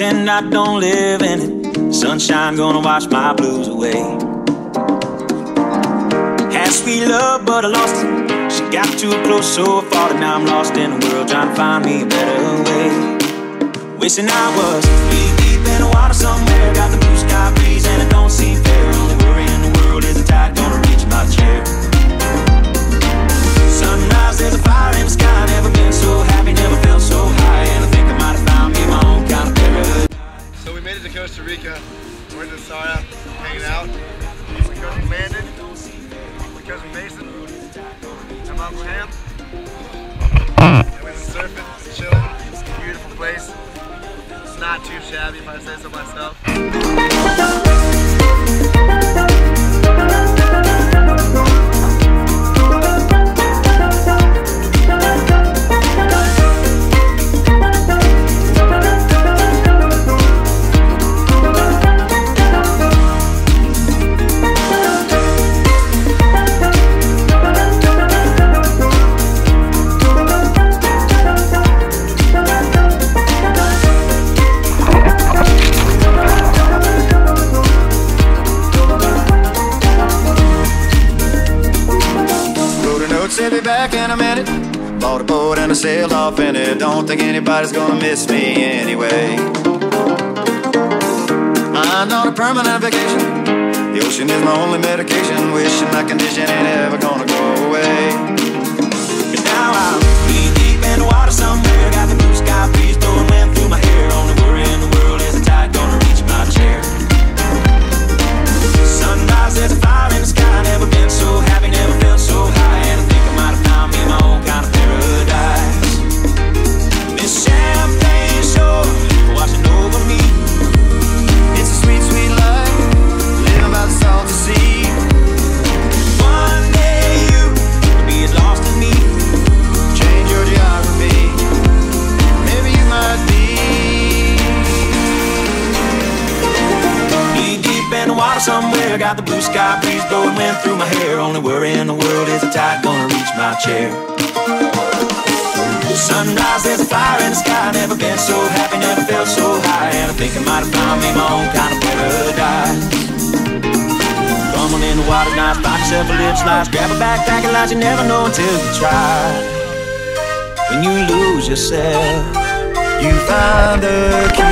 pretend I don't live in it. Sunshine gonna wash my blues away. Had sweet love, but I lost it. She got too close, so far, and now I'm lost in the world, trying to find me a better way. Wishing I was deep in the water somewhere. Got the blue sky breeze, and it don't seem fair. Only worry in the world is the tide gonna reach my chair. Sunrise, there's a fire in the sky. Never been so happy, never felt so high. And I think I might have found me my own kind of paradise. So we made it to Costa Rica. We're in the Saya, hanging out. My cousin Landon, my cousin Mason, and my Uncle Ham. And we've been surfing, chilling. It's a beautiful place. It's not too shabby if I say so myself. Said be back in a minute. Bought a boat and I sailed off in it. Don't think anybody's gonna miss me anyway. I'm not a permanent vacation. The ocean is my only medication. Wishing my condition ain't ever gonna go away. But now I'm deep in the water somewhere. Got the blue sky breeze blowing wind through my hair. Only worry in the world is the tide gonna reach my chair. Sunrise, there's a fire in the sky. Never been so happy, never felt so high. And I think I might have found me my own kind of paradise. This champagne shore washing over me. It's a sweet, sweet life, living by the salty sea. One day you could be as lost as me. Change your geography, maybe you might be. Deep in the water somewhere. Got the blue sky breeze blowing wind through my hair. Only worry in the world is the tide gonna reach my chair. Sunrise, there's a fire in the sky. Never been so happy, never felt so high. And I think I might have found me my own kind of paradise. Coming in the water, nice, buy yourself a lip slice. Grab a backpack and light, you never know until you try. When you lose yourself, You find the key.